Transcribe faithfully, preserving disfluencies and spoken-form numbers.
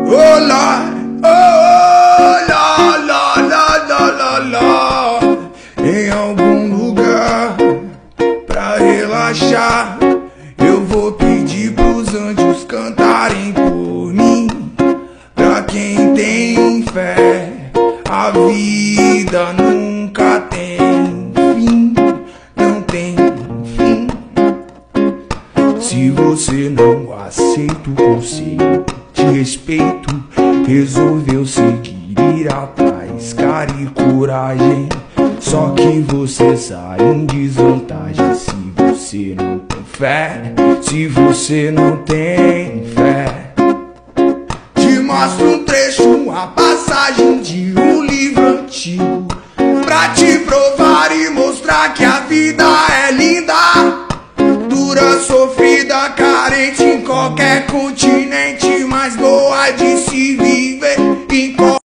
Olá, oh, lá, lá, lá, lá, lá, lá. Em algum lugar pra relaxar, eu vou pedir pros anjos cantarem por mim. Pra quem tem fé, a vida nunca tem fim, não tem fim. Se você não aceita o conselho de respeito, resolveu seguir, ir atrás, cara e coragem. Só que você sai em desvantagem se você não tem fé, se você não tem fé. Te mostro um trecho, a passagem de um livro antigo, pra te provar e mostrar que a vida é linda, dura, sofrida, carente em qualquer continente.